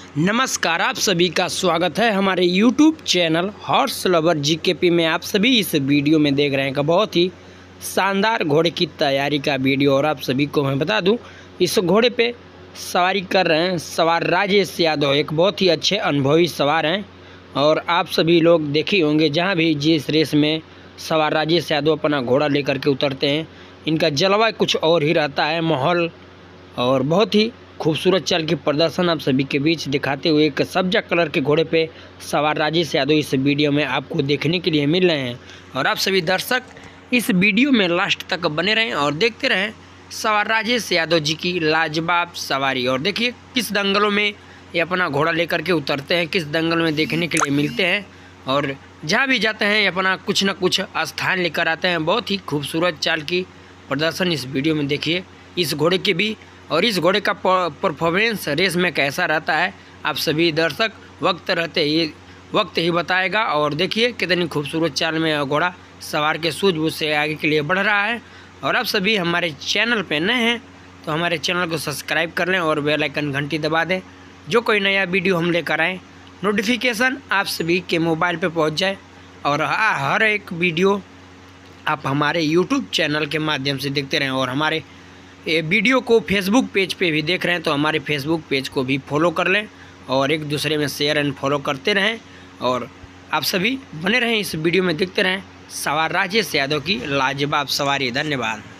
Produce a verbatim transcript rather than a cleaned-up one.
नमस्कार, आप सभी का स्वागत है हमारे YouTube channel horse lover GKP में। आप सभी इस वीडियो में देख रहे हैं कि बहुत ही शानदार घोड़े की तैयारी का वीडियो। और आप सभी को मैं बता दूं, इस घोड़े पे सवारी कर रहे हैं सवार राजेश यादव, एक बहुत ही अच्छे अनुभवी सवार हैं। और आप सभी लोग देखे होंगे, जहाँ भी जिस रेस में सवार राजेश यादव अपना घोड़ा लेकर के उतरते हैं, इनका जलवा कुछ और ही रहता है, माहौल। और बहुत ही खूबसूरत चाल की प्रदर्शन आप सभी के बीच दिखाते हुए एक सब्जा कलर के घोड़े पे सवार राजेश यादव इस वीडियो में आपको देखने के लिए मिल रहे हैं। और आप सभी दर्शक इस वीडियो में लास्ट तक बने रहें और देखते रहें सवार राजेश यादव जी की लाजवाब सवारी। और देखिए किस दंगलों में ये अपना घोड़ा लेकर के उतरते हैं, किस दंगल में देखने के लिए मिलते हैं। और जहाँ भी जाते हैं ये अपना कुछ न कुछ स्थान लेकर आते हैं। बहुत ही खूबसूरत चाल की प्रदर्शन इस वीडियो में देखिए इस घोड़े के भी। और इस घोड़े का परफॉर्मेंस रेस में कैसा रहता है, आप सभी दर्शक वक्त रहते ही वक्त ही बताएगा। और देखिए कितनी खूबसूरत चाल में घोड़ा सवार के सूझबूझ से आगे के लिए बढ़ रहा है। और आप सभी हमारे चैनल पे नए हैं तो हमारे चैनल को सब्सक्राइब कर लें और बेल आइकन घंटी दबा दें, जो कोई नया वीडियो हम लेकर आएँ नोटिफिकेशन आप सभी के मोबाइल पे पहुंच जाए। और हर एक वीडियो आप हमारे यूट्यूब चैनल के माध्यम से देखते रहें। और हमारे ये वीडियो को फेसबुक पेज पे भी देख रहे हैं तो हमारे फेसबुक पेज को भी फॉलो कर लें और एक दूसरे में शेयर एंड फॉलो करते रहें। और आप सभी बने रहें इस वीडियो में देखते रहें सवार राजेश यादव की लाजवाब सवारी। धन्यवाद।